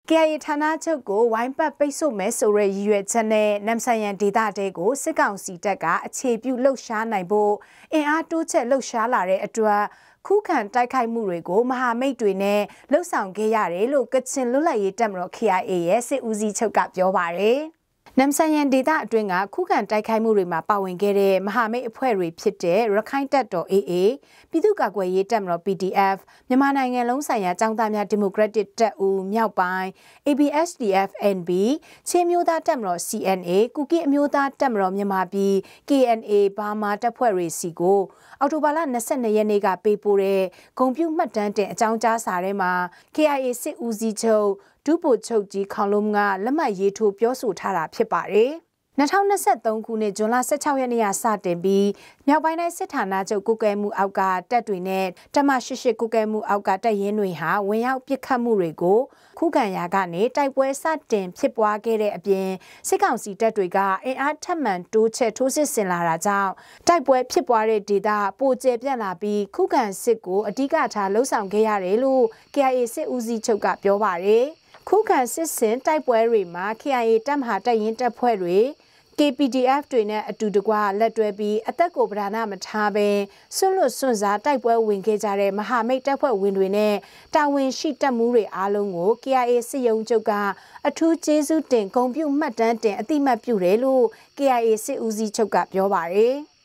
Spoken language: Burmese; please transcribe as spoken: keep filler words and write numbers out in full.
K I A ဌာနချုပ်ကိုဝိုင်းပတ်ပိတ်ဆို့မယ်ဆိုတဲ့ရည်ရွယ်ချက်နဲ့နမ်ဆန်ယန်ဒေသတဲကိုစစ်ကောင်စီတပ်ကအခြေပြုလှုပ်ရှားနိုင်ဖို့အင်အားတိုးချက်လှုပ်ရှားလာတဲ့အတွက်ခုခံတိုက်ခိုက်မှုတွေကိုမဟာမိတ်တွေနဲ့လှုပ်ဆောင်ခဲ့ရတယ်လို့ကချင်လွတ်လပ်ရေးတပ်မတော် K I A ရဲ့စစ်ဦးစီးချုပ်ကပြောပါတယ်နမ်ဆန်ယန်ဒေသအတွင်းကခုခံတိုက်ခိုက်မှုတွေမှာပါဝင်ခဲ့တဲ့မဟာမိတ်အဖွဲ့တွေဖြစ်တဲ့ရခိုင်တပ်တော် A A ပြည်သူ့ကာကွယ်ရေးတပ်မတော် P D F မြန်မာနိုင်ငံလုံးဆိုင်ရာចောင်းသားများဒီမိုကရက်တစ်တပ်ဦးမြောက်ပိုင်း A B S D F N B ချင်းမျိုးသားတပ်မတော် C N A ကူကီအမျိုးသားတပ်မတော်မြန်မာပြည် K N A ဘာမာတပ်ဖွဲ့တွေစီကိုအော်တိုဘာလ၂၂ရက်နေ့ကပေးပို့တဲ့ဂုံပြုမှတ်တမ်းတင်အကြောင်းကြားစာထဲမှာ K I A စစ်ဦးစီးချုပ်ဒုဗိုလ်ချုပ်ကြီးခေါင်လုံးကလက်မှတ်ရေးထိုးပြောဆိုထားတာဖြစ်ပါတယ်။၂၀၂၃ခုနှစ်ဇွန်လ၁၆ရက်နေ့ကစတင်ပြီးမြောက်ပိုင်းတိုင်းစစ်ဌာနချုပ်ကုကဲမှုအောက်ကတပ်တွေနဲ့တမ၈၈ကုကဲမှုအောက်ကတပ်ရင်းတွေဟာဝင်ရောက်ပစ်ခတ်မှုတွေကိုခုခံရာကနေတိုက်ပွဲစတင်ဖြစ်ပွားခဲ့တဲ့အပြင်စစ်ကောင်စီတပ်တွေကအင်အားထပ်မံတိုးချဲ့ထိုးစစ်ဆင်လာတာကြောင့်တိုက်ပွဲဖြစ်ပွားတဲ့ဒေသပိုကျပြန့်လာပြီးခုခံစစ်ကိုအဓိကထားလှုံ့ဆော်ခဲ့ရတယ်လို့ K I A စစ်ဦးစီးချုပ်ကပြောပါတယ်။ခုခံစစ်စင်တိုက်ပွဲတွေမှာ K I A တပ်မဟာတပ်ရင်းတပ်ဖွဲ့တွေ K P D F တွေနဲ့အတူတကွလက်တွဲပြီးအသက်ကိုပဓာနာမထားဘဲဆွန့်လွတ်ဆွန့်စားတိုက်ပွဲဝင်ခဲ့ကြတဲ့မဟာမိတ်တပ်ဖွဲ့ဝင်တွေနဲ့တာဝန်ရှိတပ်မှုတွေအားလုံးကို K I A စစ်ရုံးချုပ်ကအထူးကျေးဇူးတင်ဂုဏ်ပြုမှတ်တမ်းတင်အတိမတ်ပြုတယ်လို့ K I A စစ်ဦးစီးချုပ်ကပြောပါတယ်။